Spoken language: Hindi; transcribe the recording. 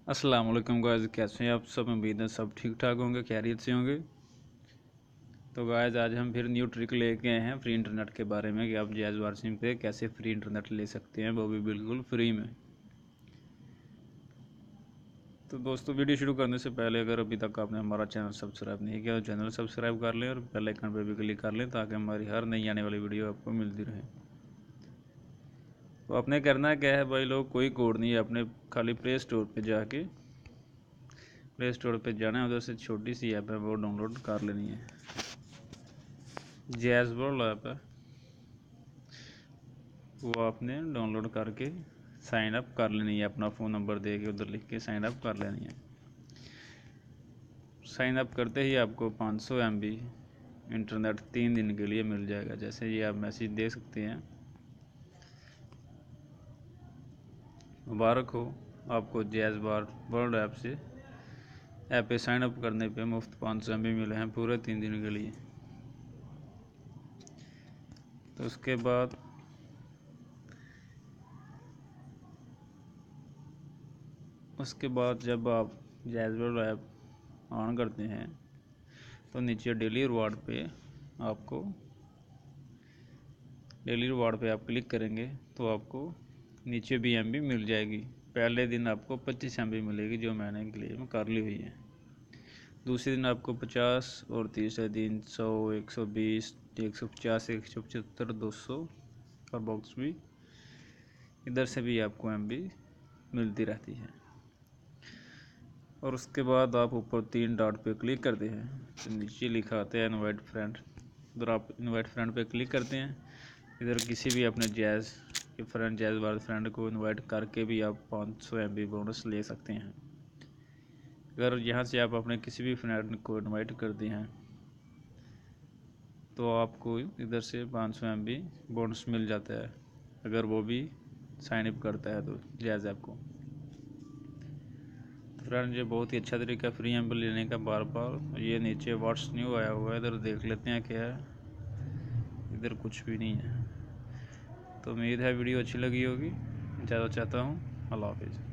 अस्सलाम वालेकुम गाइस, कैसे हैं आप सब। उम्मीद है सब ठीक ठाक होंगे, खैरियत से होंगे। तो गाइस आज हम फिर न्यू ट्रिक लेके आए हैं फ्री इंटरनेट के बारे में कि आप जैज़ वारसिम पे कैसे फ्री इंटरनेट ले सकते हैं, वो भी बिल्कुल फ्री में। तो दोस्तों वीडियो शुरू करने से पहले अगर अभी तक आपने हमारा चैनल सब्सक्राइब नहीं किया तो चैनल सब्सक्राइब कर लें और बेल आइकन पर भी क्लिक कर लें ताकि हमारी हर नई आने वाली वीडियो आपको मिलती रहे। तो आपने करना क्या है भाई लोग, कोई कोड नहीं है, अपने खाली प्ले स्टोर पर जाके जाना है, उधर से छोटी सी ऐप है वो डाउनलोड कर लेनी है। जैज़ वर्ल्ड ऐप है, वो आपने डाउनलोड करके साइन अप कर लेनी है। अपना फ़ोन नंबर दे के उधर लिख के साइन अप कर लेनी है। साइन अप करते ही आपको 500 MB इंटरनेट 3 दिन के लिए मिल जाएगा। जैसे ये आप मैसेज दे सकते हैं, मुबारक हो आपको जैज़ वर्ल्ड ऐप से ऐप पे साइन अप करने पे मुफ्त 500 MB मिले हैं पूरे 3 दिन के लिए। तो उसके बाद जब आप जैज़ वर्ल्ड ऐप ऑन करते हैं तो नीचे डेली रिवार्ड पे आप क्लिक करेंगे तो आपको नीचे भी MB मिल जाएगी। पहले दिन आपको 25 MB मिलेगी जो मैंने क्लेम कर ली हुई है। दूसरे दिन आपको 50 और तीसरे दिन 100, 120, 150, 175, 200 का बॉक्स भी इधर से भी आपको MB मिलती रहती है। और उसके बाद आप ऊपर 3 डॉट पे क्लिक करते हैं तो नीचे लिखा आता है इनवाइट फ्रेंड। उधर आप इनवाइट फ्रेंड पे क्लिक करते हैं। इधर किसी भी अपने जैज़ वाले फ्रेंड को इनवाइट करके भी आप 500 MB बोनस ले सकते हैं। अगर यहाँ से आप अपने किसी भी फ्रेंड को इनवाइट करते हैं तो आपको इधर से 500 MB बोनस मिल जाता है, अगर वो भी साइन अप करता है तो जैज़ ऐप को। फ्रेंड ये बहुत ही अच्छा तरीका फ्री MB लेने का। बार बार ये नीचे व्हाट्स न्यू आया हुआ है, इधर देख लेते हैं क्या है। इधर कुछ भी नहीं है। तो उम्मीद है वीडियो अच्छी लगी होगी। ज़्यादा चाहता हूँ। अल्लाह हाफिज़।